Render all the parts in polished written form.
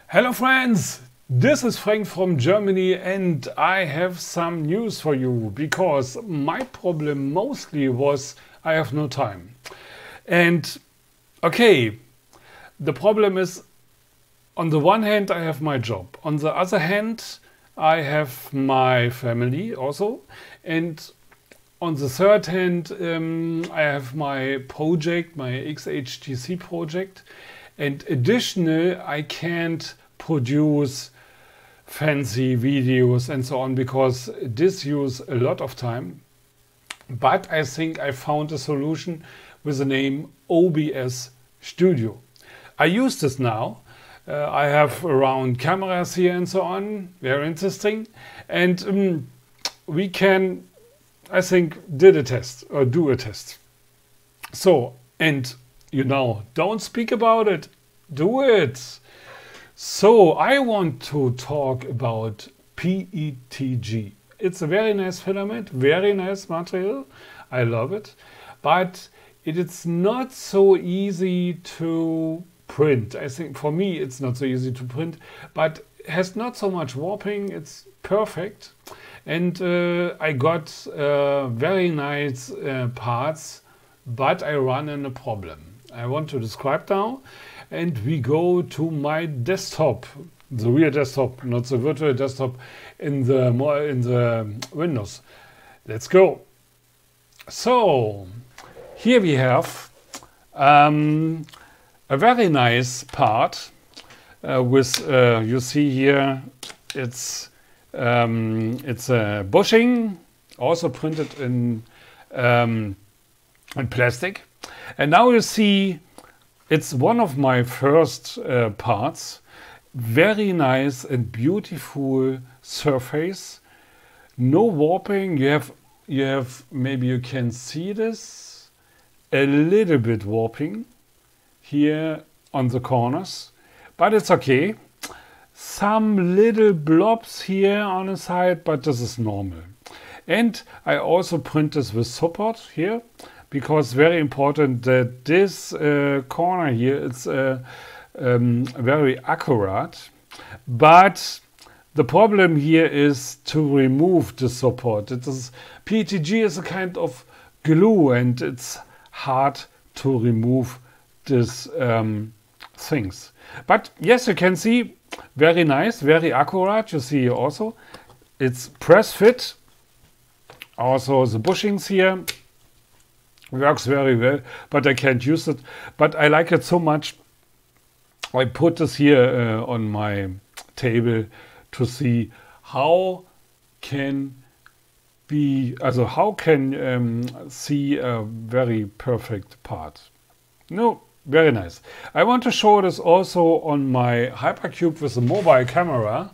Hello friends, this is Frank from Germany and I have some news for you because my problem mostly was I have no time. And okay, the problem is on the one hand I have my job, on the other hand I have my family also, and on the third hand I have my project, my XHTC project, and additional I can't produce fancy videos and so on because this uses a lot of time. But I think I found a solution with the name OBS Studio. I use this now. I have around cameras here and so on, very interesting. And we can, I think, do a test. So, and you know, don't speak about it, do it. So I want to talk about PETG. It's a very nice filament, very nice material. I love it, but it is not so easy to print. I think for me it's not so easy to print, but has not so much warping. It's perfect. And I got very nice parts, but I run into a problem. I want to describe now. And we go to my desktop, the real desktop, not the virtual desktop in the Windows. Let's go. So here we have a very nice part with you see here it's a bushing, also printed in plastic, and now you see. It's one of my first parts. Very nice and beautiful surface. No warping. You have maybe you can see this. A little bit warping here on the corners, but it's okay. Some little blobs here on the side, but this is normal. And I also print this with support here, because very important that this corner here is very accurate. But the problem here is to remove the support. PETG is a kind of glue and it's hard to remove these things. But yes, you can see, very nice, very accurate. You see also, it's press fit. Also the bushings here. Works very well, but I can't use it. But I like it so much. I put this here on my table to see how can see a very perfect part. No, very nice. I want to show this also on my Hypercube with a mobile camera.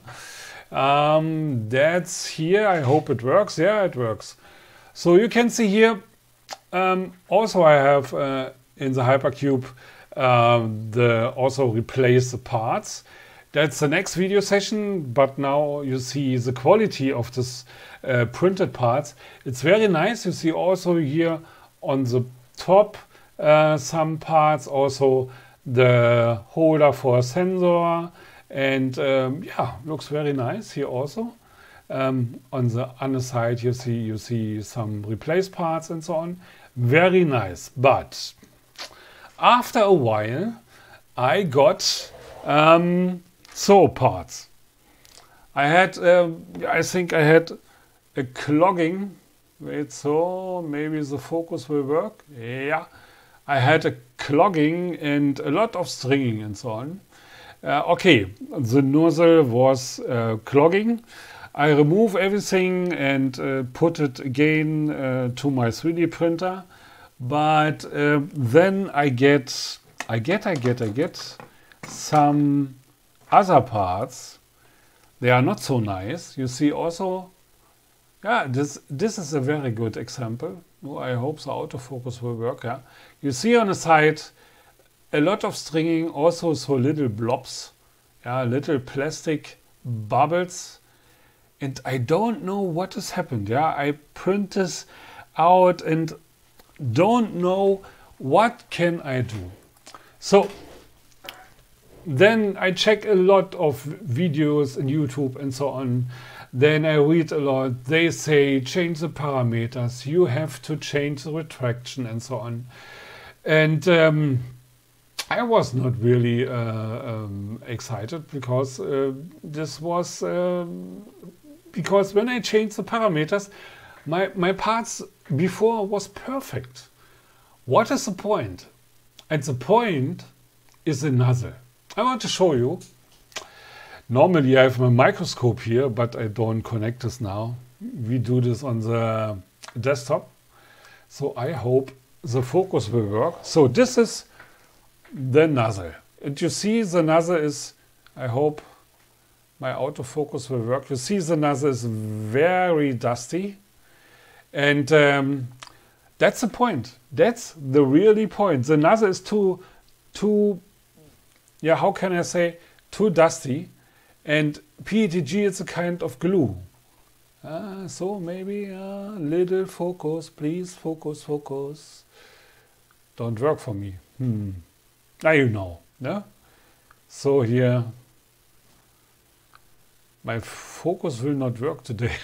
That's here. I hope it works. Yeah, it works. So you can see here. Also I have in the Hypercube also replace the parts. That's the next video session, but now you see the quality of this printed parts. It's very nice. You see also here on the top some parts, also the holder for a sensor, and yeah, looks very nice here also. On the other side you see some replaced parts and so on. Very nice, but after a while I got parts. I think I had a clogging. Wait, so maybe the focus will work. Yeah, I had a clogging and a lot of stringing and so on. Okay, the nozzle was clogging. I remove everything and put it again to my 3D printer, but then I get some other parts. They are not so nice. You see also, yeah, this is a very good example. Oh, I hope the autofocus will work. Yeah, you see on the side a lot of stringing, also so little blobs, yeah, little plastic bubbles. And I don't know what has happened. Yeah, I print this out and don't know what can I do. So then I check a lot of videos in YouTube and so on. Then I read a lot. They say change the parameters, you have to change the retraction and so on. And I was not really excited because this was because when I changed the parameters, my parts before was perfect. What is the point? And the point is the nozzle. I want to show you. Normally I have my microscope here, but I don't connect this now. We do this on the desktop. So I hope the focus will work. So this is the nozzle. And you see the nozzle is, I hope my autofocus will work. You see the nozzle is very dusty. And that's the point. That's the really point. The nozzle is too, yeah, how can I say, too dusty. And PETG is a kind of glue. So maybe a little focus, please, focus. Don't work for me. Now you know. Yeah? So here, my focus will not work today.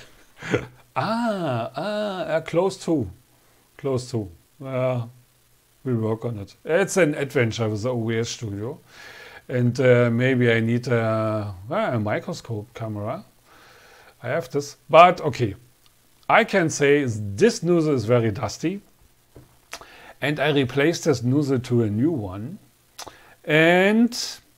Close to. We'll work on it. It's an adventure with the OBS Studio. And maybe I need a microscope camera. I have this. But okay, I can say this nozzle is very dusty. And I replaced this nozzle to a new one. And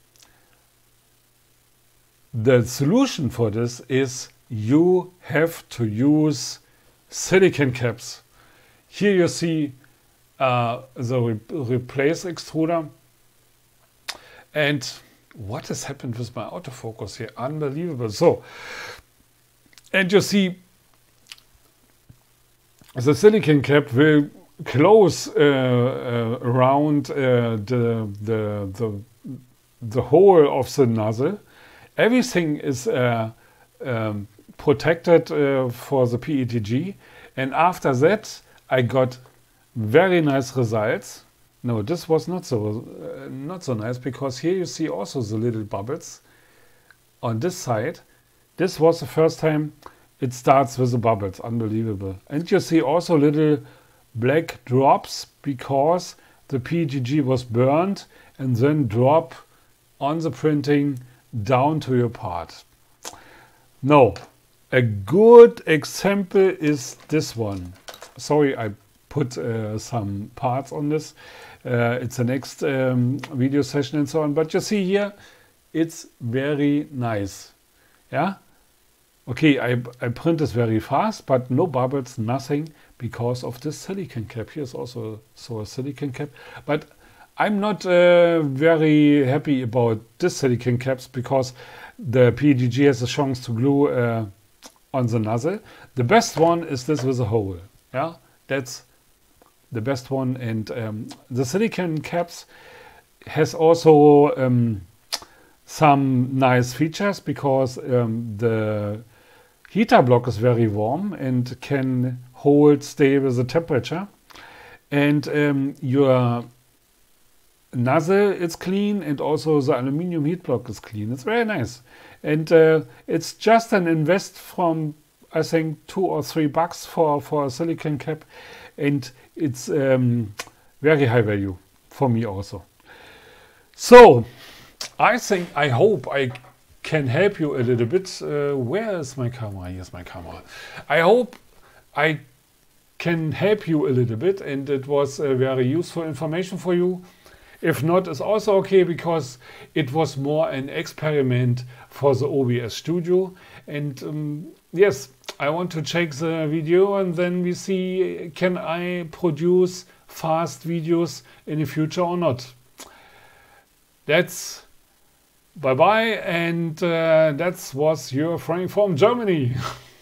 the solution for this is you have to use silicon caps. Here you see the replace extruder. And what has happened with my autofocus here? Unbelievable. So, and you see the silicon cap will close around the hole of the nozzle. Everything is protected for the PETG. And after that, I got very nice results. No, this was not so nice, because here you see also the little bubbles on this side. This was the first time it starts with the bubbles. Unbelievable. And you see also little black drops because the PETG was burned and then drop on the printing down to your part. No, a good example is this one. Sorry, I put some parts on this. It's the next video session and so on. But you see here, it's very nice. Yeah. Okay, I print this very fast, but no bubbles, nothing, because of this silicon cap. Here's also a silicon cap. But I'm not very happy about this silicon caps because the PETG has a chance to glue on the nozzle. The best one is this with a hole. Yeah, that's the best one. And the silicon caps has also some nice features because the heater block is very warm and can stay with the temperature. And your nozzle is clean, and also the aluminum heat block is clean. It's very nice. And it's just an invest from, I think, $2 or $3 for a silicon cap. And it's very high value for me also. So I hope I can help you a little bit. Where is my camera? Here's my camera. I hope I can help you a little bit, and it was very useful information for you. If not, it's also okay, because it was more an experiment for the OBS Studio. And yes, I want to check the video, and then we see, can I produce fast videos in the future or not. That's bye-bye, and that was your Frank from Germany.